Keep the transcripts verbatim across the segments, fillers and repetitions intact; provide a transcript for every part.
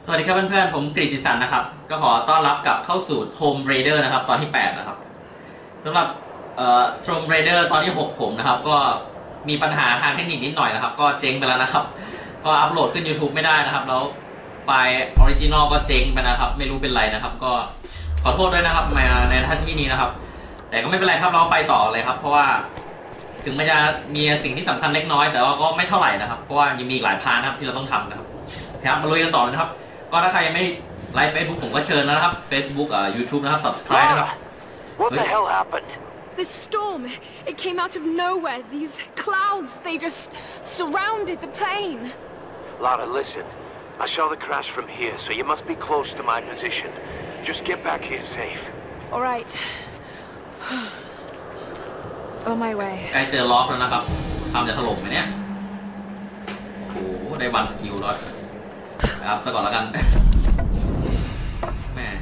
สวัสดีครับเพื่อนๆผมกฤติสันนะครับก็ขอต้อนรับกลับเข้าสู่ Tomb Raider นะครับตอนที่แปดนะครับสำหรับเอ่อ Tomb Raider ตอนที่หกผมนะครับก็มีปัญหาทางเทคนิคนิดหน่อยนะครับก็เจ๊งไปแล้วนะครับก็อัปโหลดขึ้น YouTube ไม่ได้นะครับแล้วไฟล์ออริจินอลก็เจ๊งไปนะครับไม่รู้เป็นไรนะครับก็ขอโทษด้วยนะครับมาในท่านที่นี้นะครับแต่ก็ไม่เป็นไรครับเราไปต่อเลยครับเพราะว่าถึงมันจะมีสิ่งที่สำคัญเล็กน้อยแต่ว่าก็ไม่เท่าไหร่นะครับเพราะว่ายังมีอีกหลายพาร์ทนะครับที่เราต้องทำนะครับครับมาลุยกันต่อเลยนะครับก็ถ้าใครยังไม่ไลฟ์ Facebook ผมก็เชิญแล้วนะครับ Facebook อ่า YouTube นะครับ Subscribe นะครับ What the hell happened? This storm, it came out of nowhere. These clouds, they just surrounded the plane. Lara, listen. I saw the crash from here, so you must be close to my position. Just get back here safe. All right. On my way. ใกล้เจอล็อกแล้วนะครับทำจะถล่มไหมเนี่ยโอ้โหได้วันสกิลด้วยครับซะก่อนแล้วกันแม่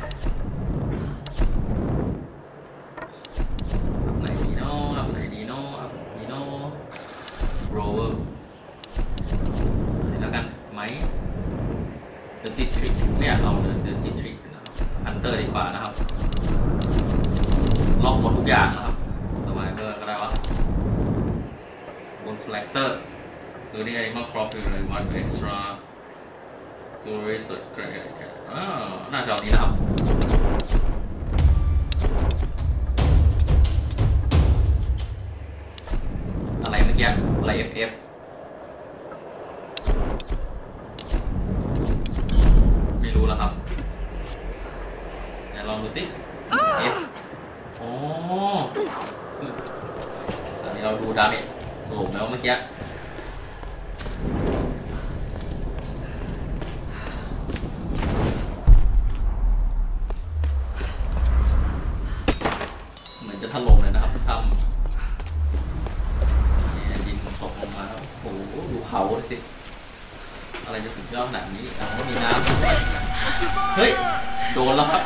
ไหนดีโน่ไหนดีโน่ดีโน่โรเวอร์นี่แล้วกันไหมเดินติดทริคไม่อยากเอาเดินเดินติดทริคนะครับฮันเตอร์ดีกว่านะครับล็อกหมดทุกอย่างนะครับสไวเวอร์ก็ได้วะบนคอลเลกเตอร์ซื้อนี่ไงมาครอปเลยวันเอ็กซ์ตร้าตัวรีเสิร์ชเกรดอ่าน่าจะเอานี้นะครับอะไรเมื่อกี้อะไร เอฟ เอฟ ไม่รู้แล้วครับเดี๋ยวลองดูสิ F โอ้ตอนนี้เราดูดาเมจโหลแล้วเมื่อกี้ถล่มเลยนะครับทำดินตกลงมาครับโอ้โหดูเขาสิอะไรจะสุดยอดขนาดนี้อ๋อมีน้ำเฮ้ยโดนแล้วครับ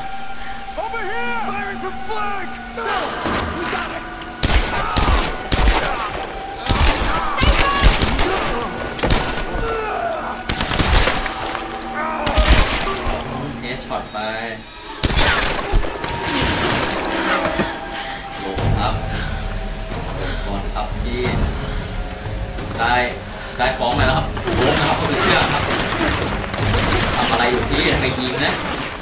เฮดช็อตไปครับก่อนครับที่ได้ได้ฟ้องมาแล้วครับโอ้นะครับก็คือเชื่อครับทำอะไรอยู่ที่ไปยิงนะ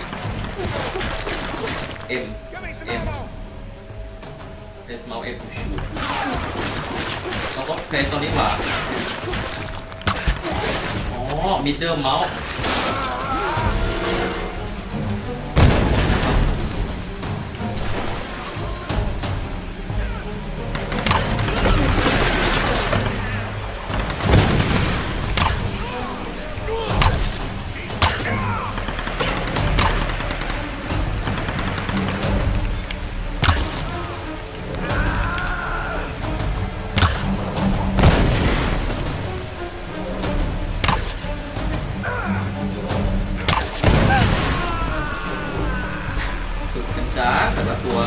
เอ็มเอ็มเพสเมาส์เอ็มทูชูเราก็เพสตอนนี้กว่าอ๋อมิดเดิลเมาส์จ้าแต่ละตัว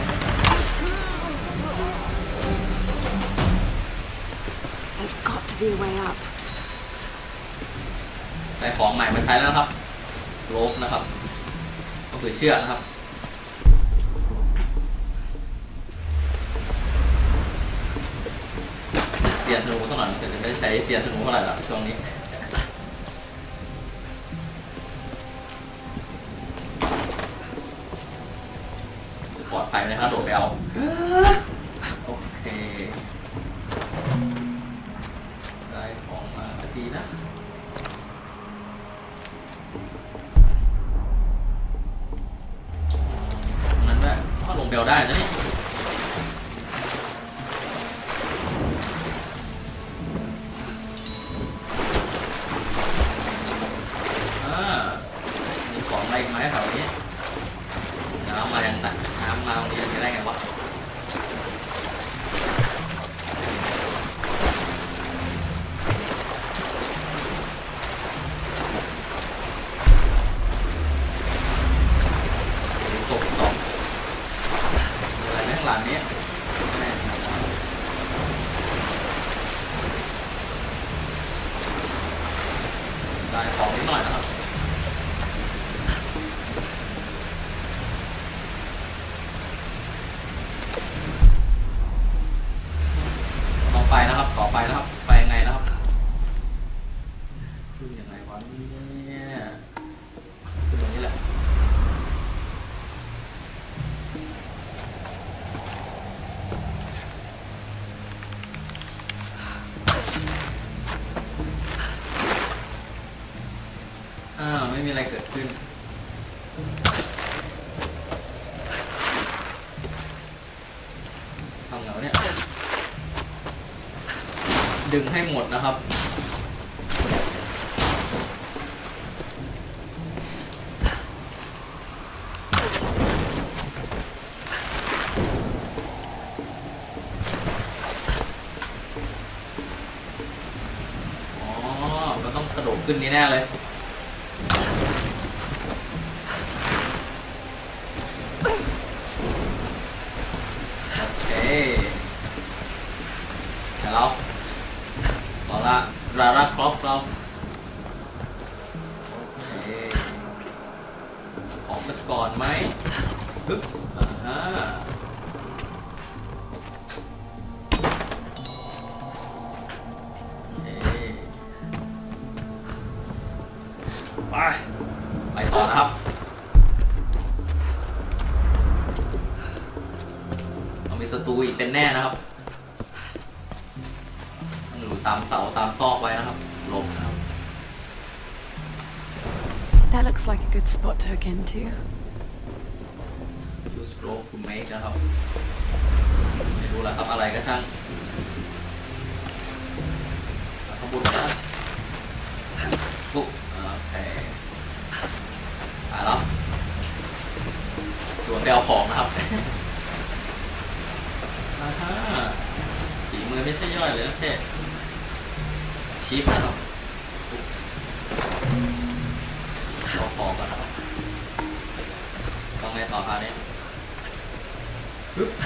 ได้ของใหม่มาใช้แล้วครับโลฟนะครับก็คือเชือกนะครับเสียนธนูต้องหน่อยแต่จะไม่ใช้เสียนธนูเท่าไหร่ละช่วงนี้ปลอดภัยนะครับโดดไปเอาโอเคได้ของมาดีนะนั้นได้ก็ลงเบลได้นะนี่มีของอะไรไหมแถวนี้น้ำมาอย่างตัดน้ำมาตรงนี้จะได้ไงมีอะไรเกิดขึ้นทำไงวะเนี่ยดึงให้หมดนะครับกระโดดขึ้นนี้แน่เลยโอเคเดี๋ยวเราต่อละราราครอปเราโอเคออกสักก่อนไหมปึ๊บอ่าฮะไปไปต่อนะครับต้องมีศัตรูอีกเป็นแน่นะครับต้องอยู่ตามเสาตามซอกไว้นะครับหลบนะครับ That looks like a good spot to hook into. Use rope to make นะครับไม่รู้แล้วครับอะไรก็ช่างขบวนนะปุ๊บโอเคไปแล้วตัวไปเอาของนะครับอ่าฮะฝีมือไม่ใช่ย่อยเลยนะเพ่ชิปนะครับอุ๊บเอาของก่อนนะครับต้องไงต่อคะเนี่ยปึ๊บ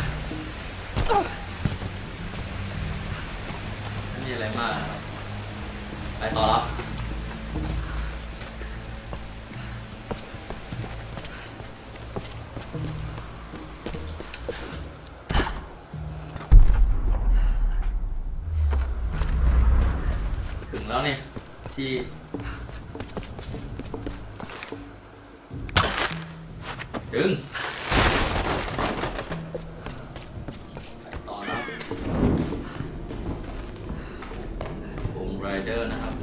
ไม่มีอะไรมากนะครับไปต่อแล้วถึงแล้วเนี่ยที่ดึงไปต่อแล้ววงไรเดอร์นะครับ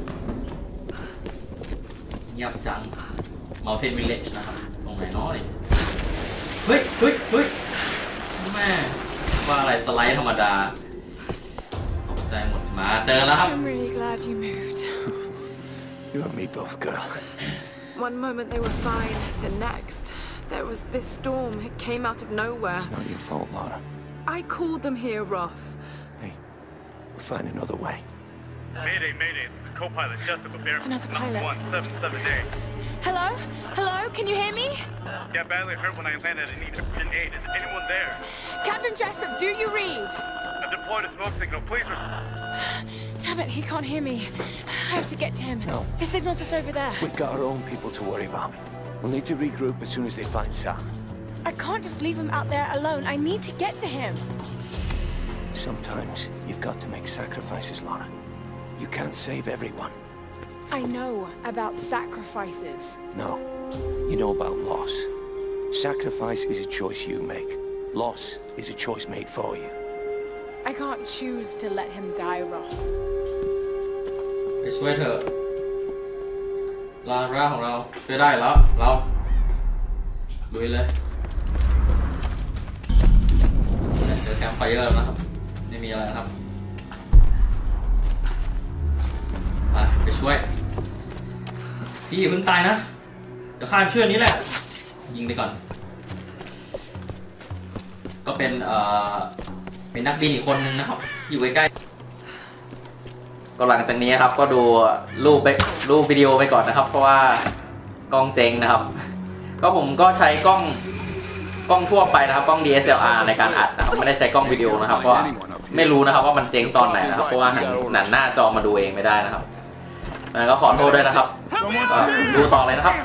เงียบจัง Mountain Village นะครับตรงไหนน้อยเฮ้ยเฮ้ยเฮ้ยแม่ว่าอะไรสไลด์ธรรมดาตกใจหมดมาเจอแล้วครับ I'm really glad you moved. You and me both, girl. One moment they were fine, the next, there was this storm. It came out of nowhere. It's not your fault, Lara. I called them here, Roth. Hey, we'll find another way. Mayday, mayday. This is co-pilot Jessica Bear. Another pilot. one seven seven eight. Hello? Hello? Can you hear me? Yeah, badly hurt when I landed. I need urgent aid. Is anyone there? Captain Jessup, do you read? I deployed a smoke signal. Please respond. Damn it, he can't hear me. I have to get to him. No. His signal's just over there. We've got our own people to worry about. We'll need to regroup as soon as they find Sam. I can't just leave him out there alone. I need to get to him. Sometimes you've got to make sacrifices, Lara. You can't save everyone. I know about sacrifices. No. You know about loss. Sacrifice is a choice you make. Loss is a choice made for you. I can't choose to let him die, Roth. ไปช่วยเถอะลาร่าของเราช่วยได้แล้วเราลุยเลยเจอแคมป์ไฟเออร์แล้วนะครับไม่มีอะไรนะครับไปไปช่วยพี่อย่าเพิ่งตายนะเดี๋ยวข้ามเชือกนี้แหละยิงไปก่อนก็เป็นเอ่อเป็นนักบินอีกคนนึงนะครับอยู่ใกล้ๆก็หลังจากนี้ครับก็ดูรูปไปรูปวิดีโอไปก่อนนะครับเพราะว่ากล้องเจ๊งนะครับก็ผมก็ใช้กล้องกล้องทั่วไปนะครับกล้อง ดี เอส แอล อาร์ ในการอัดนะครับไม่ได้ใช้กล้องวิดีโอนะครับเพราะไม่รู้นะครับว่ามันเจ๊งตอนไหนนะครับเพราะว่าหันหันหน้าจอมาดูเองไม่ได้นะครับแล้วก็ขอโทษด้วยนะครับดูต่อเลยนะครับ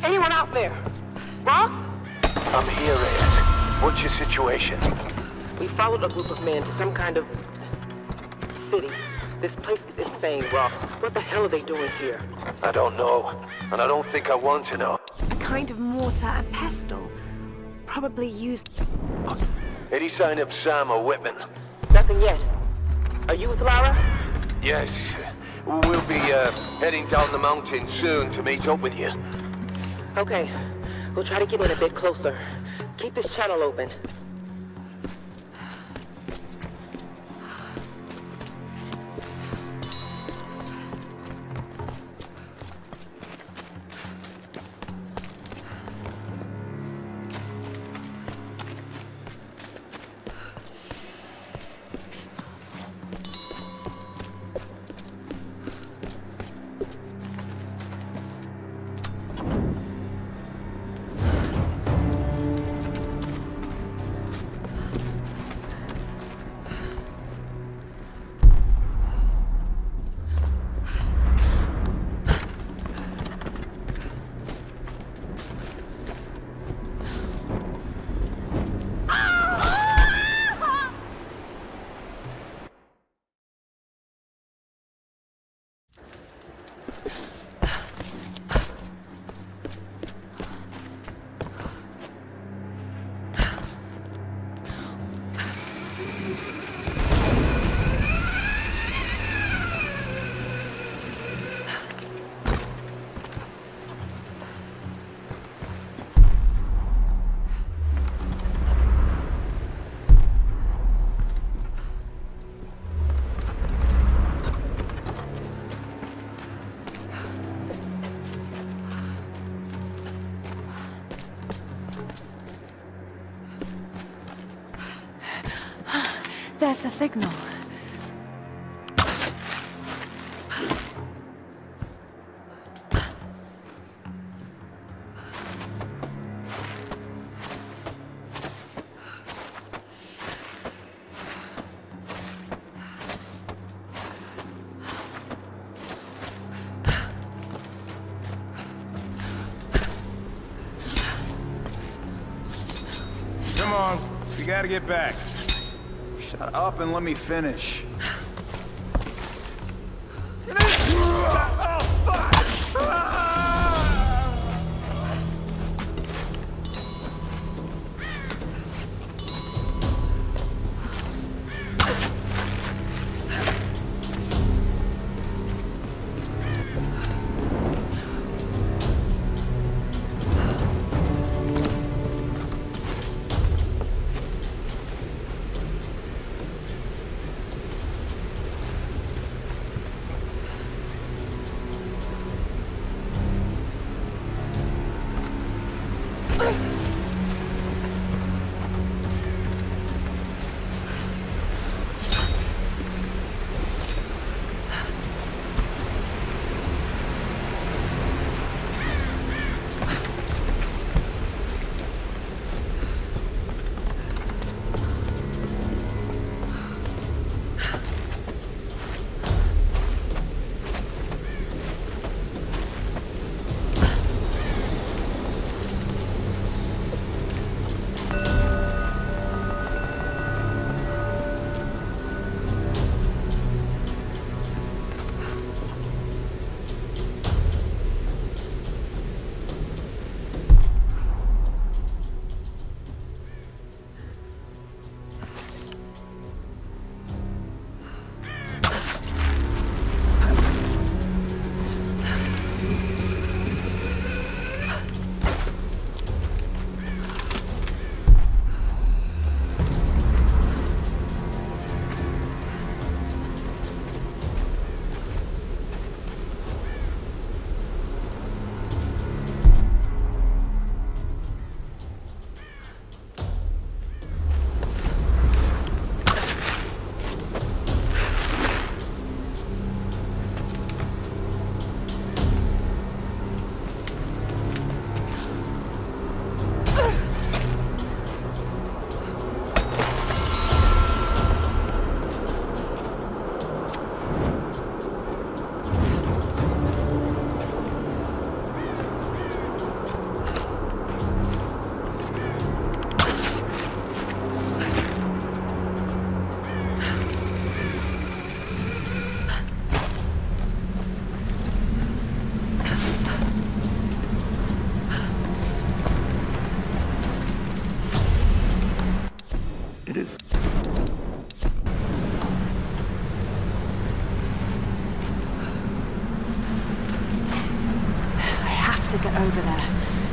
Anyone out there? Ross? I'm here, Ed. What's your situation? We followed a group of men to some kind of city. This place is insane, Ross. What the hell are they doing here? I don't know, and I don't think I want to know. A kind of mortar and pestle. Probably used... Any sign of Sam or Whitman? Nothing yet. Are you with Lara? Yes. We'll be uh, heading down the mountain soon to meet up with you. Okay. We'll try to get in a bit closer. Keep this channel open. There's the signal. Come on, we gotta get back. Shut up and let me finish. get over there.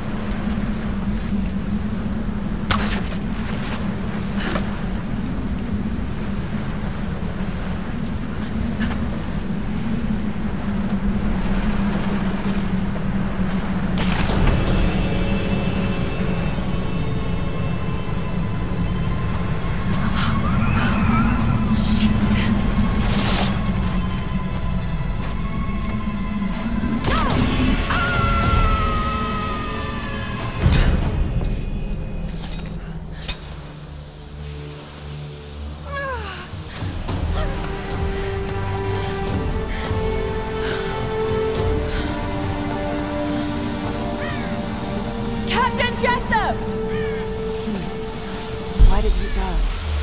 Why did he go?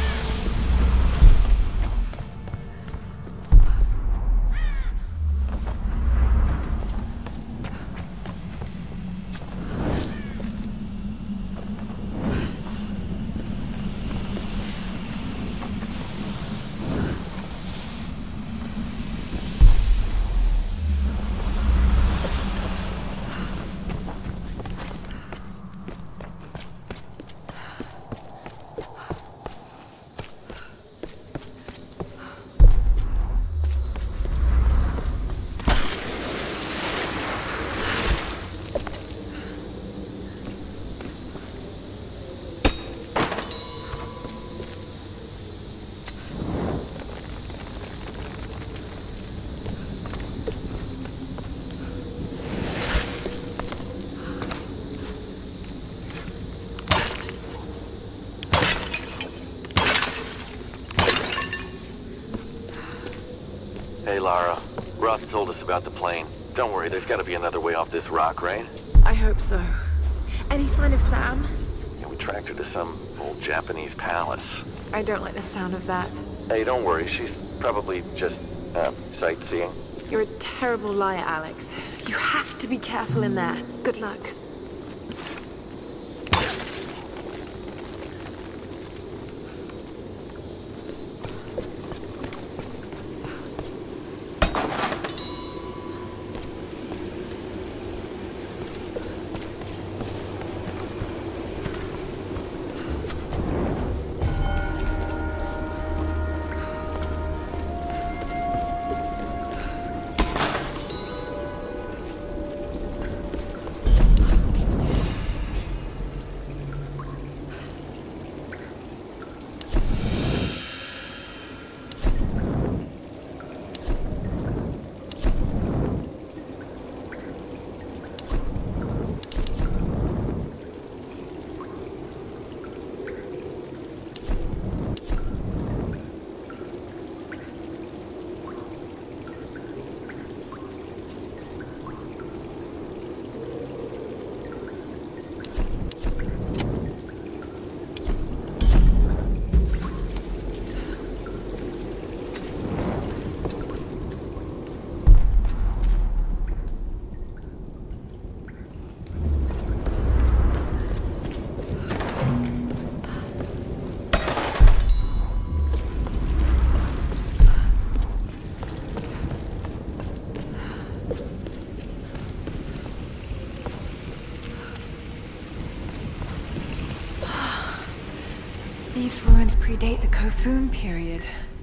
Hey, Lara. Roth told us about the plane. Don't worry, there's gotta be another way off this rock, right? I hope so. Any sign of Sam? Yeah, we tracked her to some old Japanese palace. I don't like the sound of that. Hey, don't worry, she's probably just, uh, sightseeing. You're a terrible liar, Alex. You have to be careful in there. Good luck. These ruins predate the Kofun period.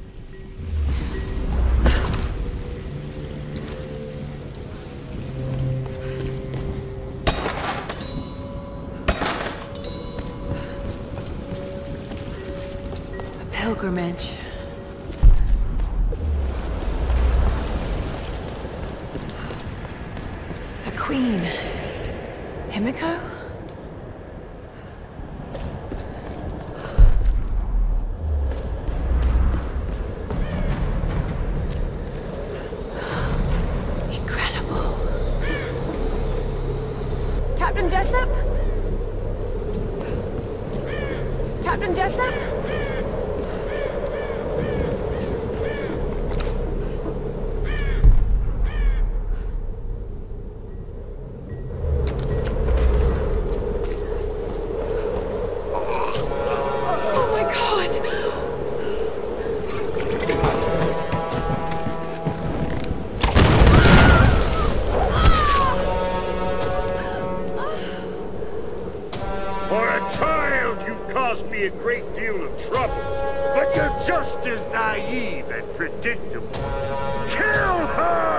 A pilgrimage. A queen. Himiko? Captain Jessup? Captain Jessup? Oh my God! child, you've caused me a great deal of trouble. But you're just as naive and predictable. Kill her!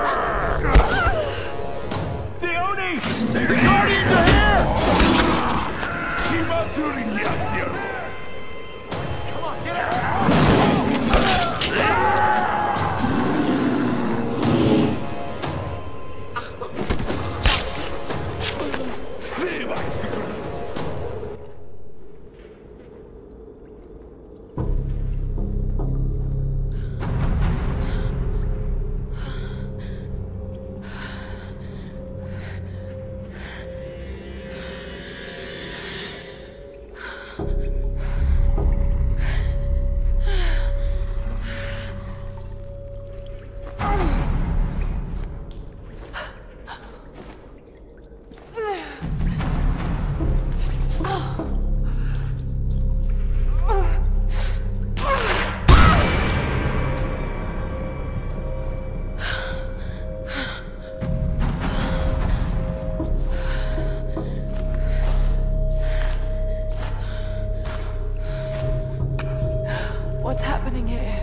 Leone! The Guardians are here! Come on, get out! What's happening here?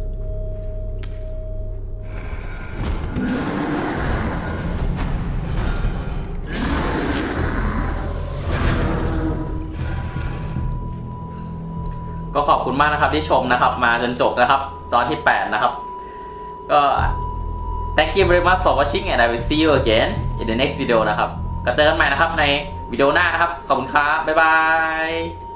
ก็ขอบคุณมากนะครับที่ชมนะครับมาจนจบนะครับตอนที่แปดนะครับก็ thank you very much for watching and I will see you again in the next video นะครับก็เจอกันใหม่นะครับในวิดีโอหน้านะครับขอบคุณครับบ๊ายบาย